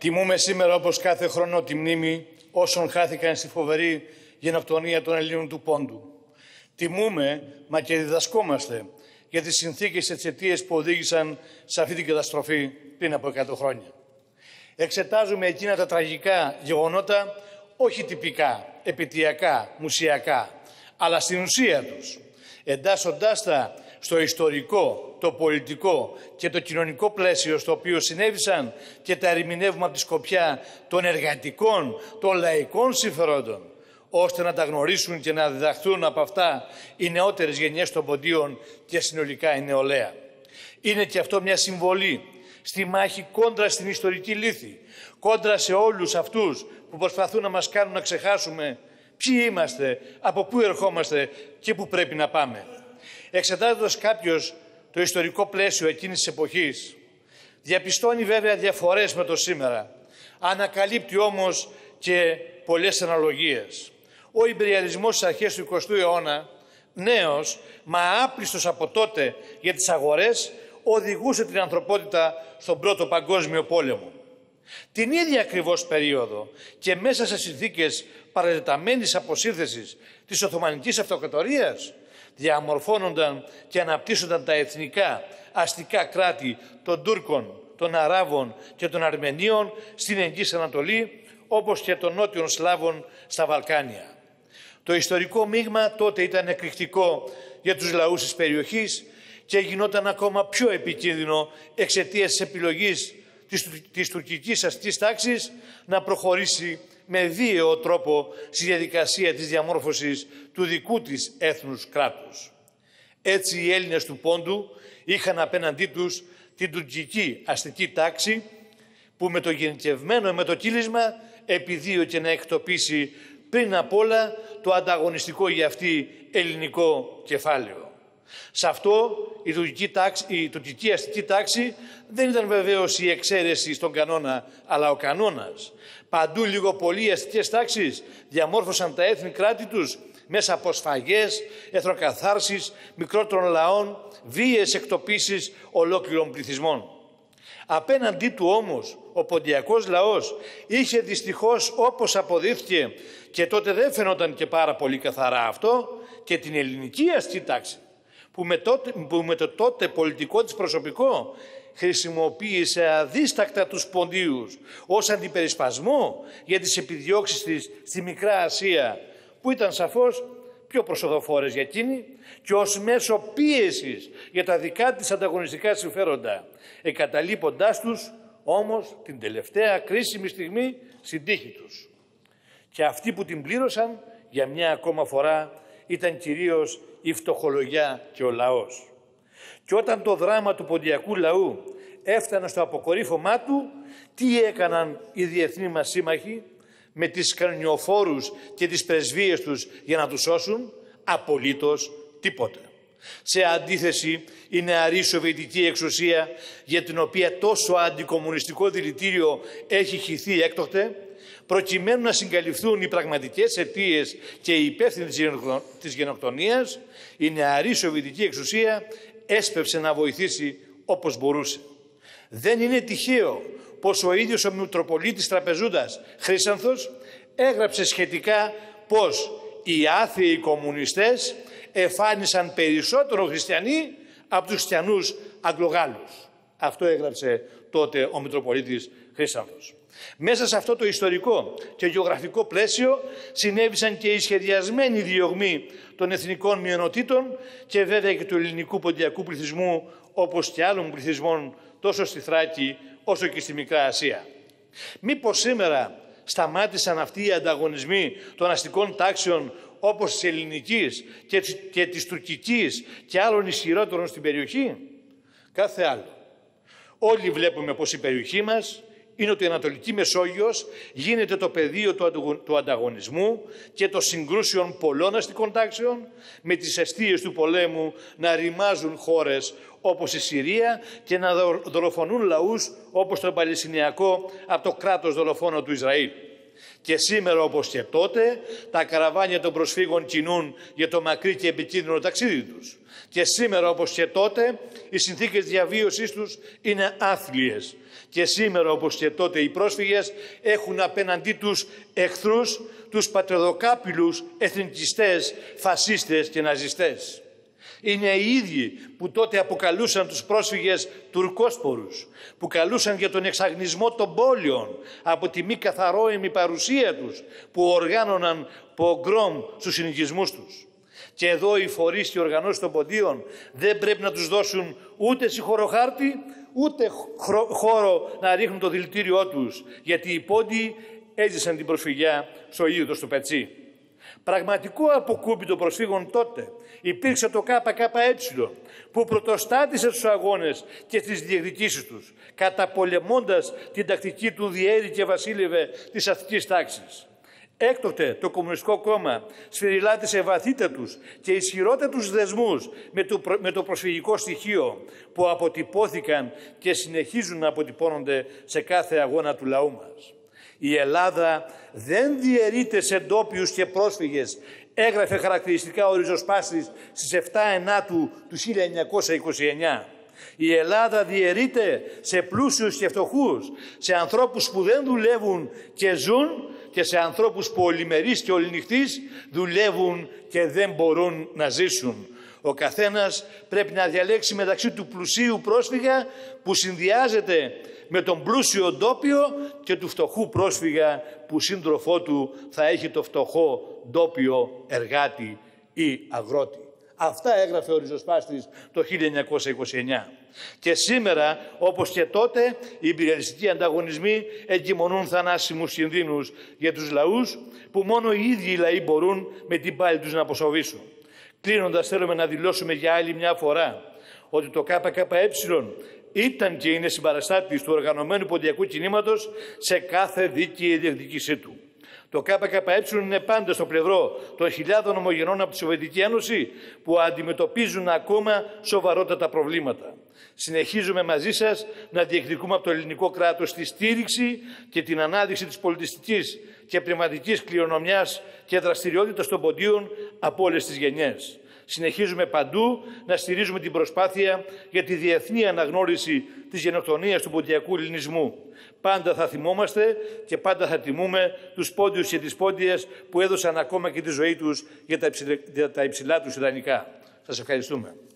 Τιμούμε σήμερα, όπως κάθε χρόνο, τη μνήμη όσων χάθηκαν στη φοβερή γενοκτονία των Ελλήνων του Πόντου. Τιμούμε, μα και διδασκόμαστε για τις συνθήκες και τις αιτίες που οδήγησαν σε αυτή την καταστροφή πριν από 100 χρόνια. Εξετάζουμε εκείνα τα τραγικά γεγονότα, όχι τυπικά, επαιτειακά, μουσιακά, αλλά στην ουσία τους, εντάσσοντάς τα στο ιστορικό, το πολιτικό και το κοινωνικό πλαίσιο στο οποίο συνέβησαν και τα ερμηνεύουμε από τη σκοπιά των εργατικών, των λαϊκών συμφερόντων, ώστε να τα γνωρίσουν και να διδαχθούν από αυτά οι νεότερες γενιές των Ποντίων και συνολικά η νεολαία. Είναι και αυτό μια συμβολή στη μάχη κόντρα στην ιστορική λύθη, κόντρα σε όλους αυτούς που προσπαθούν να μας κάνουν να ξεχάσουμε ποιοι είμαστε, από πού ερχόμαστε και πού πρέπει να πάμε. Εξετάζοντας κάποιος το ιστορικό πλαίσιο εκείνης της εποχής, διαπιστώνει βέβαια διαφορές με το σήμερα, ανακαλύπτει όμως και πολλές αναλογίες. Ο ιμπεριαλισμός στις αρχές του 20ου αιώνα, νέος, μα άπλιστος από τότε για τις αγορές, οδηγούσε την ανθρωπότητα στον Πρώτο Παγκόσμιο Πόλεμο. Την ίδια ακριβώς περίοδο και μέσα σε συνθήκες παρατεταμένης αποσύνθεσης της Οθωμανικής Αυτοκρατορίας, διαμορφώνονταν και αναπτύσσονταν τα εθνικά αστικά κράτη των Τούρκων, των Αράβων και των Αρμενίων στην Εγγύης Ανατολή, όπως και των Νότιων Σλάβων στα Βαλκάνια. Το ιστορικό μείγμα τότε ήταν εκρηκτικό για τους λαούς της περιοχής και γινόταν ακόμα πιο επικίνδυνο εξαιτίας της επιλογής της τουρκικής αστικής τάξης να προχωρήσει με βίαιο τρόπο στη διαδικασία της διαμόρφωσης του δικού της έθνους κράτους. Έτσι οι Έλληνες του Πόντου είχαν απέναντί τους την τουρκική αστική τάξη που με το γενικευμένο εμετοκύλισμα επιδίωκε να εκτοπίσει πριν απ' όλα το ανταγωνιστικό για αυτή ελληνικό κεφάλαιο. Σε αυτό η τουρκική αστική τάξη δεν ήταν βεβαίως η εξαίρεση στον κανόνα, αλλά ο κανόνας. Παντού λίγο πολύ οι αστικές τάξεις διαμόρφωσαν τα έθνη κράτη τους μέσα από σφαγές, εθνοκαθάρσεις μικρότερων λαών, βίαιες εκτοπίσεις ολόκληρων πληθυσμών. Απέναντί του όμως ο ποντιακός λαός είχε δυστυχώς, όπως αποδείχθηκε και τότε δεν φαινόταν και πάρα πολύ καθαρά αυτό, και την ελληνική αστική τάξη που με το τότε πολιτικό της προσωπικό χρησιμοποίησε αδίστακτα τους Ποντίους ως αντιπερισπασμό για τις επιδιώξεις της στη Μικρά Ασία, που ήταν σαφώς πιο προσοδοφόρες για εκείνη, και ως μέσο πίεσης για τα δικά της ανταγωνιστικά συμφέροντα, εγκαταλείποντάς τους όμως την τελευταία κρίσιμη στιγμή στην τύχη τους. Και αυτοί που την πλήρωσαν για μια ακόμα φορά ήταν κυρίως η φτωχολογιά και ο λαός. Και όταν το δράμα του ποντιακού λαού έφτανε στο αποκορύφωμά του, τι έκαναν οι διεθνείς μας σύμμαχοι με τις κανονιοφόρους και τις πρεσβείες τους για να τους σώσουν? Απολύτως τίποτε. Σε αντίθεση, η νεαρή σοβιετική εξουσία, για την οποία τόσο αντικομμουνιστικό δηλητήριο έχει χυθεί έκτοτε, προκειμένου να συγκαλυφθούν οι πραγματικές αιτίες και οι υπεύθυνοι της γενοκτονίας, η νεαρή σοβιετική εξουσία έσπευσε να βοηθήσει όπως μπορούσε. Δεν είναι τυχαίο πως ο ίδιος ο Μητροπολίτης Τραπεζούντας Χρύσανθος έγραψε σχετικά πως οι άθεοι κομμουνιστές εφάνισαν περισσότερο χριστιανοί από τους χριστιανούς Αγγλογάλους. Αυτό έγραψε τότε ο Μητροπολίτης Χρύσανθος. Μέσα σε αυτό το ιστορικό και γεωγραφικό πλαίσιο συνέβησαν και οι σχεδιασμένοι διωγμοί των εθνικών μειονοτήτων και βέβαια και του ελληνικού ποντιακού πληθυσμού, όπως και άλλων πληθυσμών τόσο στη Θράκη όσο και στη Μικρά Ασία. Μήπως σήμερα σταμάτησαν αυτοί οι ανταγωνισμοί των αστικών τάξεων όπως της ελληνικής και της τουρκικής και άλλων ισχυρότερων στην περιοχή? Κάθε άλλο. Όλοι βλέπουμε πως η περιοχή μας είναι ότι η Ανατολική Μεσόγειος γίνεται το πεδίο του ανταγωνισμού και των συγκρούσεων πολλών αστικών τάξεων, με τις αιστείες του πολέμου να ρημάζουν χώρες όπως η Συρία και να δολοφονούν λαούς όπως τον Παλαιστινιακό από το κράτος δολοφόνο του Ισραήλ. Και σήμερα, όπως και τότε, τα καραβάνια των προσφύγων κινούν για το μακρύ και επικίνδυνο ταξίδι τους. Και σήμερα, όπως και τότε, οι συνθήκες διαβίωσής τους είναι άθλιες. Και σήμερα, όπως και τότε, οι πρόσφυγες έχουν απέναντί τους εχθρούς, τους πατριδοκάπηλους εθνικιστές, φασίστες και ναζιστές. Είναι οι ίδιοι που τότε αποκαλούσαν τους πρόσφυγες τουρκόσπορους, που καλούσαν για τον εξαγνισμό των πόλεων από τη μη καθαρόαιμη παρουσία τους, που οργάνωναν πογκρόμ στους συνοικισμούς τους. Και εδώ οι φορείς και οι οργανώσεις των ποντίων δεν πρέπει να τους δώσουν ούτε συγχωροχάρτη, ούτε χώρο να ρίχνουν το δηλητήριό τους, γιατί οι πόντιοι έζησαν την προσφυγιά στο ίδιο στο Πετσί. Πραγματικό αποκούμπι των προσφύγων τότε υπήρξε το ΚΚΕ, που πρωτοστάτησε στους αγώνες και στις διεκδικήσεις τους, καταπολεμώντας την τακτική του διέρη και βασίλευε της αστικής τάξης. Έκτοτε το Κομμουνιστικό Κόμμα σφυριλάτησε βαθύτατους και ισχυρότατους δεσμούς με το προσφυγικό στοιχείο που αποτυπώθηκαν και συνεχίζουν να αποτυπώνονται σε κάθε αγώνα του λαού μας. Η Ελλάδα δεν διαιρείται σε ντόπιους και πρόσφυγες, έγραφε χαρακτηριστικά ο Ριζοσπάστης στις 7 Ενάτου του 1929. Η Ελλάδα διαιρείται σε πλούσιους και φτωχούς, σε ανθρώπους που δεν δουλεύουν και ζουν και σε ανθρώπους που ολημερείς και οληνυχτείς δουλεύουν και δεν μπορούν να ζήσουν. Ο καθένας πρέπει να διαλέξει μεταξύ του πλουσίου πρόσφυγα που συνδυάζεται με τον πλούσιο ντόπιο και του φτωχού πρόσφυγα που σύντροφό του θα έχει το φτωχό ντόπιο εργάτη ή αγρότη. Αυτά έγραφε ο Ριζοσπάστης το 1929. Και σήμερα, όπως και τότε, οι υπεριαλιστικοί ανταγωνισμοί εγκυμονούν θανάσιμους κινδύνους για τους λαούς που μόνο οι ίδιοι οι λαοί μπορούν με την πάλη τους να αποσοβήσουν. Κλείνοντας, θέλουμε να δηλώσουμε για άλλη μια φορά ότι το ΚΚΕ ήταν και είναι συμπαραστάτης του οργανωμένου ποντιακού κινήματος σε κάθε δίκαιη διεκδίκησή του. Το ΚΚΕ είναι πάντα στο πλευρό των χιλιάδων ομογενών από τη Σοβιετική Ένωση που αντιμετωπίζουν ακόμα σοβαρότατα προβλήματα. Συνεχίζουμε μαζί σας να διεκδικούμε από το ελληνικό κράτος τη στήριξη και την ανάδειξη της πολιτιστικής και πνευματικής κληρονομιάς και δραστηριότητας των ποντίων από όλες τις γενιές. Συνεχίζουμε παντού να στηρίζουμε την προσπάθεια για τη διεθνή αναγνώριση της γενοκτονίας του ποντιακού ελληνισμού. Πάντα θα θυμόμαστε και πάντα θα τιμούμε τους πόντιους και τις πόντιες που έδωσαν ακόμα και τη ζωή τους για τα υψηλά τους ιδανικά. Σας ευχαριστούμε.